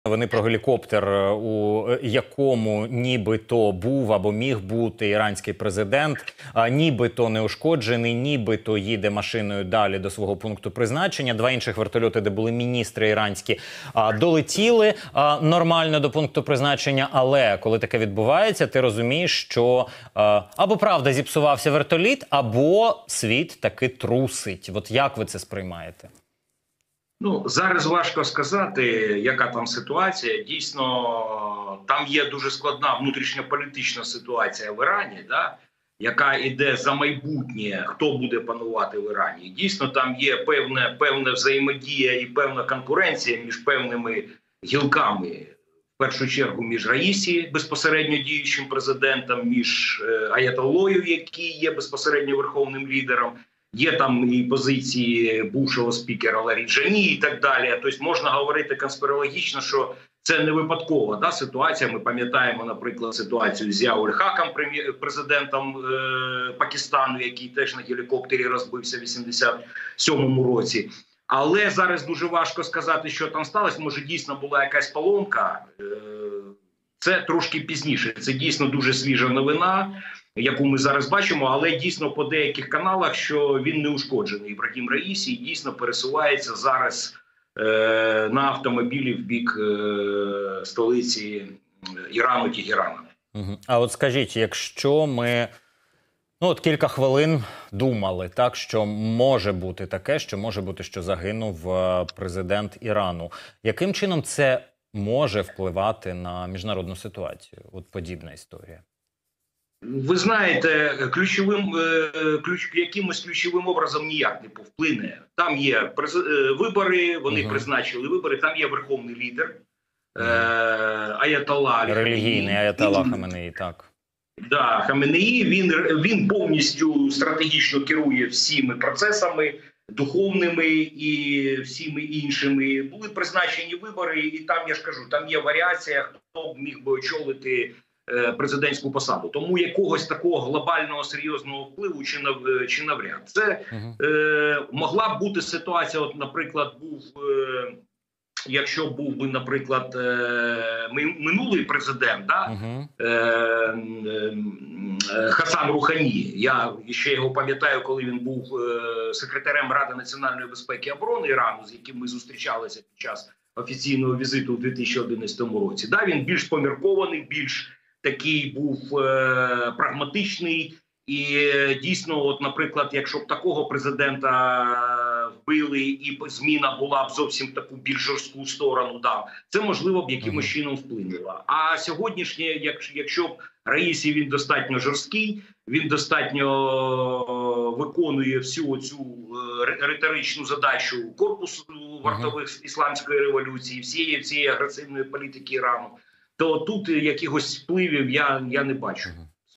Вони про гелікоптер, у якому нібито був або міг бути іранський президент, нібито неушкоджений, нібито їде машиною далі до свого пункту призначення. Два інших вертольоти, де були міністри іранські, долетіли нормально до пункту призначення. Але коли таке відбувається, ти розумієш, що або правда зіпсувався вертоліт, або світ таки трусить. От як ви це сприймаєте? Ну, зараз важко сказати, яка там ситуація. Дійсно, там є дуже складна внутрішньополітична ситуація в Ірані, да? Яка йде за майбутнє, хто буде панувати в Ірані. Дійсно, там є певна взаємодія і певна конкуренція між певними гілками. В першу чергу між Раїсі, безпосередньо діючим президентом, між Аятоллою, який є безпосередньо верховним лідером. Є там і позиції бувшого спікера Ларіджані і так далі. Тобто можна говорити конспірологічно, що це не випадкова ситуація. Ми пам'ятаємо, наприклад, ситуацію з Зіауль-Хаком, президентом Пакистану, який теж на гелікоптері розбився в 87-му році. Але зараз дуже важко сказати, що там сталося. Може, дійсно була якась поломка. Це трошки пізніше. Це дійсно дуже свіжа новина, яку ми зараз бачимо, але дійсно по деяких каналах, що він не ушкоджений. Ібрагім Раїсі дійсно пересувається зараз на автомобілі в бік столиці Ірану, Тегерана. А от скажіть, якщо ми от кілька хвилин думали, так, що може бути таке, що загинув президент Ірану, яким чином це може впливати на міжнародну ситуацію? От подібна історія. Ви знаєте, якимось ключовим образом ніяк не повплине. Там є вибори, вони призначили вибори, там є верховний лідер Аятолла. Релігійний Аятолла Хаменеї, так. Да, Хаменеї, він повністю стратегічно керує всіми процесами духовними і всіми іншими. Були призначені вибори, і там, я ж кажу, там є варіація, хто б міг би очолити президентську посаду. Тому якогось такого глобального серйозного впливу чи навряд. Це могла б бути ситуація, от, наприклад, якщо був би, наприклад, минулий президент, Хасан Рухані. Я ще його пам'ятаю, коли він був секретарем Ради національної безпеки і оборони Ірану, з яким ми зустрічалися під час офіційного візиту у 2011 році. Да, він більш поміркований, більш такий був прагматичний. І дійсно, от, наприклад, якщо б такого президента вбили і зміна була б зовсім таку більш жорстку сторону, да, це можливо б якимось чином вплинуло. А сьогоднішнє, якщо б Раїсі, він достатньо жорсткий, він достатньо виконує всю цю риторичну задачу корпусу вартових ісламської революції, всієї агресивної політики Ірану, то тут якихось впливів я не бачу.